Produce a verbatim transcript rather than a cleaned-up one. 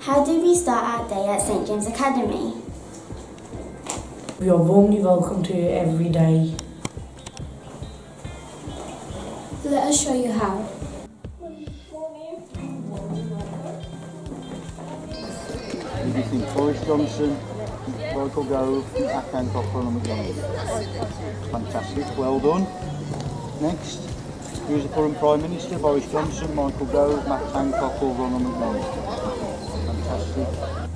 How do we start our day at St James Academy? We are warmly welcome to you every day. Let us show you how. You think Boris Johnson, Michael Gove, Matt Hancock, and McDonald. Fantastic, well done. Next, who's the current Prime Minister? Boris Johnson, Michael Gove, Matt Hancock, or Ronald McDonald. Fantastic.